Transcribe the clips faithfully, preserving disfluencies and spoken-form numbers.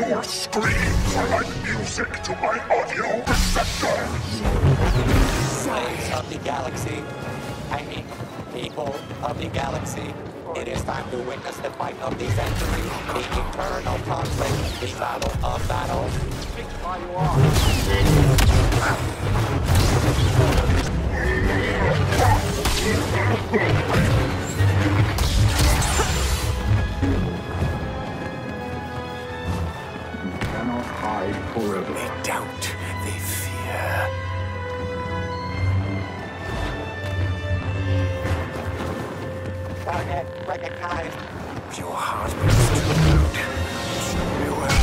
Your screams are like music to my audio receptors. Slaves of the galaxy, I mean, people of the galaxy, it is time to witness the fight of the century, the eternal conflict, the battle of battles. Speak while you are. You cannot hide forever. They doubt, they fear. Target recognized. If your heart beats too loud, beware.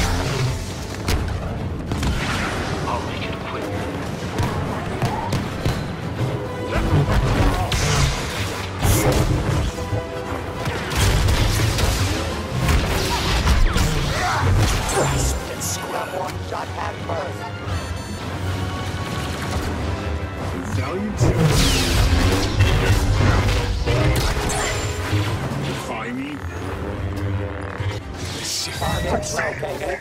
I'll make it quick. Grasp and scrub one shot at first. Salutations. Defy me? Target located.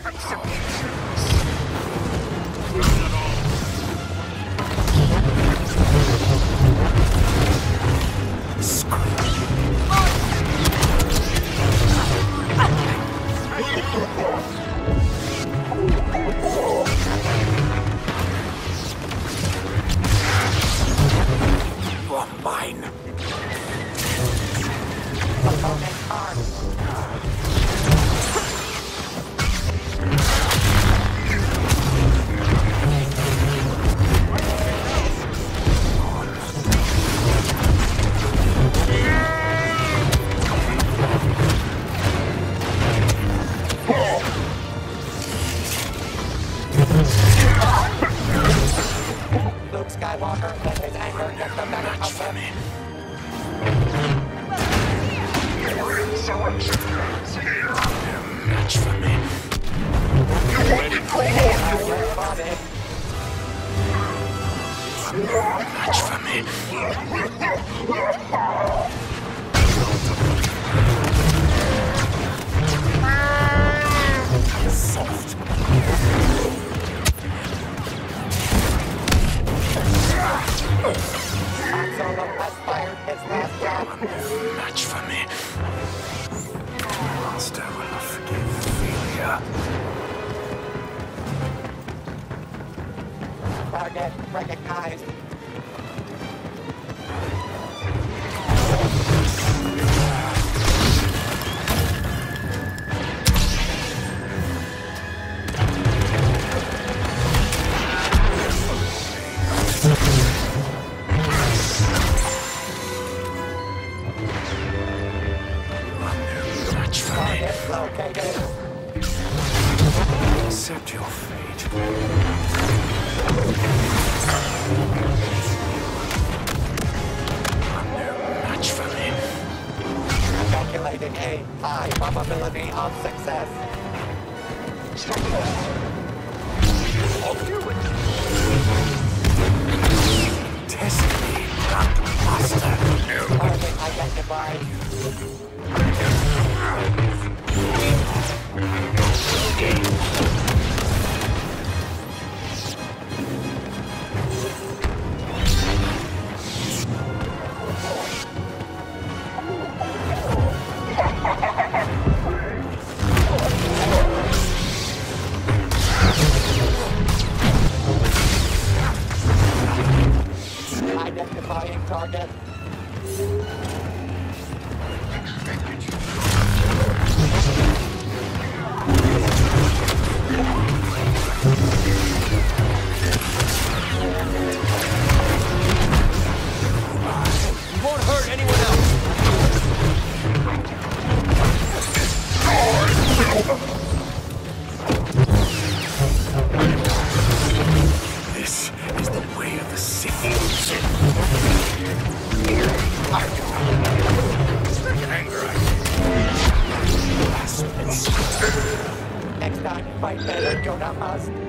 You are mine. Opponent armed. Luke Skywalker, let his anger get the better of him. Insurrection is here. Match for me. Ready for war? Spotted. Match for me. Soft. Han Solo has fired his last shot. Match for me. Master will not forgive failure. Target recognized. Match for me. Target located. Accept your fate. Match for me. Calculating a high probability of success. I'll do it. Test me, Master. Target identified. Identifying target. You won't hurt anyone else. This is the way of the Sith. Next time, fight better, Yoda must.